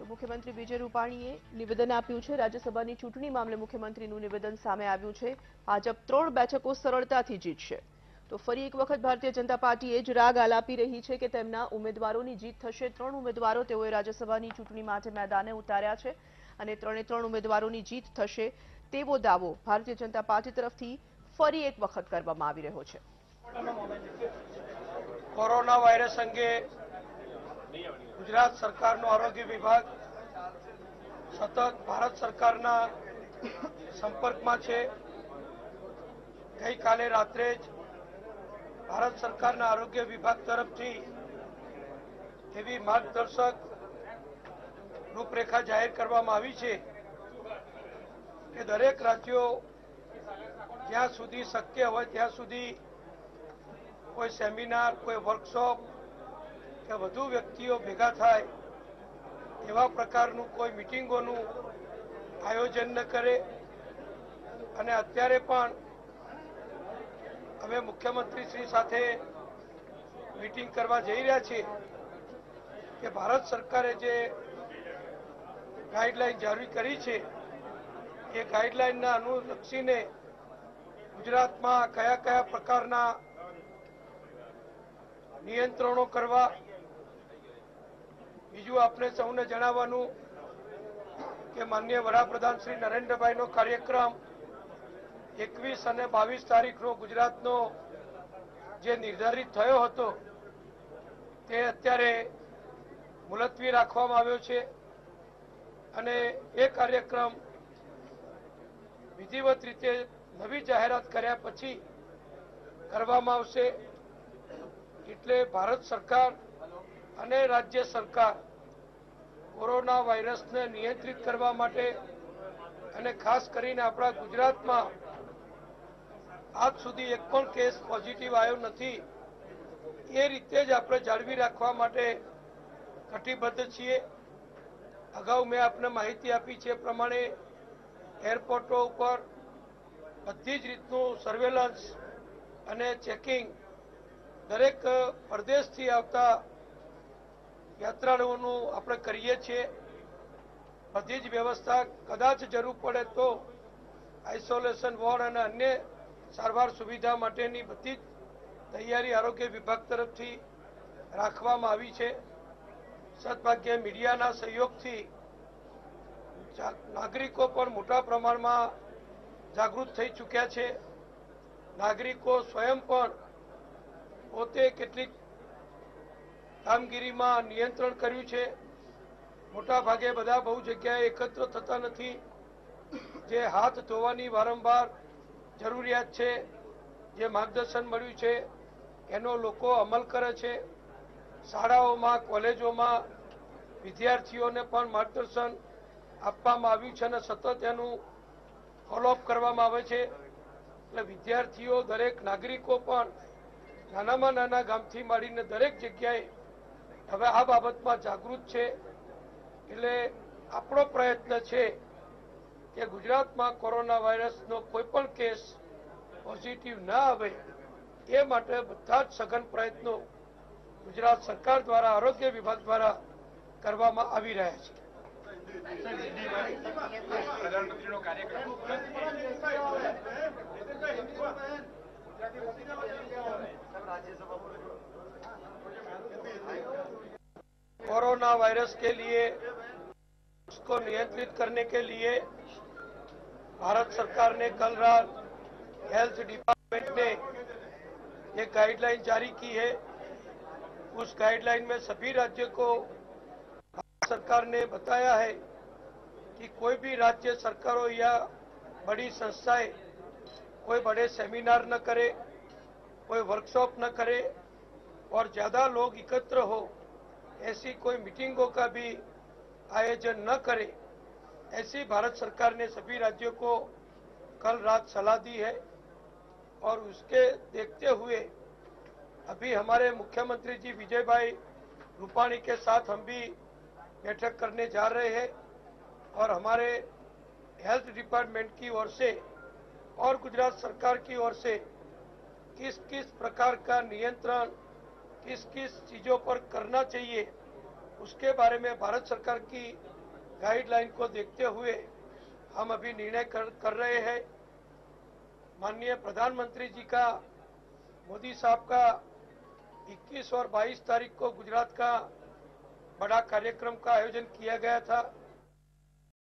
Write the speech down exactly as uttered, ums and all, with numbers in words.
મુખ્યમંત્રી વિજય રૂપાણીએ નિવેદન આપ્યું છે। રાજ્યસભાની ચૂંટણી મામલે મુખ્યમંત્રીનું નિવેદન સામે આવ્યું છે। ભાજપ ત્રણ બેઠકો સરળતાથી જીતશે। તો ફરી એક વખત ભારતીય જનતા પાર્ટી એ જ રાગ આલાપી રહી છે કે તેમના ઉમેદવારોની જીત થશે। ત્રણ ઉમેદવારો તેઓએ રાજ્યસભાની ચૂંટણી માટે મેદાને ઉતાર્યા છે અને ત્રણે ત્રણ ઉમેદવારોની જીત થશે તેવો દાવો ભારતીય જનતા પાર્ટી તરફથી ફરી એક વખત કરવામાં આવી રહ્યો છે। કોરોના વાયરસ અંગે ગુજરાત સરકારનો આરોગ્ય વિભાગ સતત ભારત સરકારના સંપર્કમાં છે। ગઈકાલે રાત્રે જ ભારત સરકારના આરોગ્ય વિભાગ તરફથી એવી માર્ગદર્શક રૂપરેખા જાહેર કરવામાં આવી છે કે દરેક રાજ્યો જ્યાં સુધી શક્ય હોય ત્યાં સુધી કોઈ સેમિનાર, કોઈ વર્કશોપ કે વધુ વ્યક્તિઓ ભેગા થાય એવા પ્રકારનું કોઈ મિટિંગોનું આયોજન ન કરે। અને અત્યારે પણ અમે મુખ્યમંત્રી શ્રી સાથે મીટિંગ કરવા જઈ રહ્યા છીએ કે ભારત સરકારે જે ગાઈડલાઈન જારી કરી છે એ ગાઈડલાઈનના અનુલક્ષીને ગુજરાતમાં કયા કયા પ્રકારના નિયંત્રણો કરવા। બીજું આપણે સૌને જણાવવાનું કે માનનીય વડાપ્રધાન શ્રી નરેન્દ્રભાઈનો કાર્યક્રમ એકવીસ અને બાવીસ તારીખનો ગુજરાતનો જે નિર્ધારિત થયો હતો તે અત્યારે મુલતવી રાખવામાં આવ્યો છે અને એ કાર્યક્રમ વિધિવત રીતે નવી જાહેરાત કર્યા પછી કરવામાં આવશે। એટલે ભારત સરકાર અને રાજ્ય સરકાર કોરોના વાયરસને નિયંત્રિત કરવા માટે અને ખાસ કરીને આપણા ગુજરાતમાં આજ સુધી એક પણ કેસ પોઝિટિવ આવ્યો નથી એ રીતે જ આપણે જાળવી રાખવા માટે કટિબદ્ધ છીએ। અગાઉ મેં આપને માહિતી આપી છે એ પ્રમાણે એરપોર્ટો ઉપર બધી જ રીતનું સર્વેલન્સ અને ચેકિંગ દરેક પ્રદેશથી આવતા યાત્રાળુઓનું આપણે કરીએ છીએ। બધી જ વ્યવસ્થા કદાચ જરૂર પડે તો આઇસોલેશન વોર્ડ અને અન્ય સારવાર સુવિધા માટેની બધી જ તૈયારી આરોગ્ય વિભાગ તરફથી રાખવામાં આવી છે। સદભાગ્યે મીડિયાના સહયોગથી નાગરિકો પણ મોટા પ્રમાણમાં જાગૃત થઈ ચૂક્યા છે। નાગરિકો સ્વયં પણ પોતે કેટલીક કામગીરીમાં નિયંત્રણ કર્યું છે। મોટા ભાગે બધા બહુ જગ્યાએ એકત્ર થતા નથી। જે હાથ ધોવાની વારંવાર જરૂરિયાત છે, જે માર્ગદર્શન મળ્યું છે એનો લોકો અમલ કરે છે। શાળાઓમાં, કોલેજોમાં વિદ્યાર્થીઓને પણ માર્ગદર્શન આપવામાં આવ્યું છે અને સતત એનું ફોલોઅપ કરવામાં આવે છે। એટલે વિદ્યાર્થીઓ, દરેક નાગરિકો પણ નાનામાં નાના ગામથી માંડીને દરેક જગ્યાએ હવે આ બાબતમાં જાગૃત છે। એટલે આપણો પ્રયત્ન છે કે ગુજરાતમાં કોરોના વાયરસનો કોઈ પણ કેસ પોઝિટિવ ના આવે એ માટે બધા જ સઘન પ્રયત્નો ગુજરાત સરકાર દ્વારા, આરોગ્ય વિભાગ દ્વારા કરવામાં આવી રહ્યા છે। પ્રધાનમંત્રીનો કાર્યક્રમ कोरोना वायरस के लिए उसको नियंत्रित करने के लिए भारत सरकार ने कल रात हेल्थ डिपार्टमेंट ने एक गाइडलाइन जारी की है। उस गाइडलाइन में सभी राज्यों को भारत सरकार ने बताया है कि कोई भी राज्य सरकारों या बड़ी संस्थाएं कोई बड़े सेमिनार न करे, कोई वर्कशॉप न करे और ज़्यादा लोग एकत्र हो ऐसी कोई मीटिंगों का भी आयोजन न करे। ऐसी भारत सरकार ने सभी राज्यों को कल रात सलाह दी है और उसके देखते हुए अभी हमारे मुख्यमंत्री जी विजय भाई रूपाणी के साथ हम भी बैठक करने जा रहे हैं और हमारे हेल्थ डिपार्टमेंट की ओर से और गुजरात सरकार की ओर से किस किस प्रकार का नियंत्रण किस किस चीज़ों पर करना चाहिए उसके बारे में भारत सरकार की गाइडलाइन को देखते हुए हम अभी निर्णय कर, कर रहे हैं। माननीय प्रधानमंत्री जी का, मोदी साहब का इक्कीस और बाईस तारीख को गुजरात का बड़ा कार्यक्रम का आयोजन किया गया था।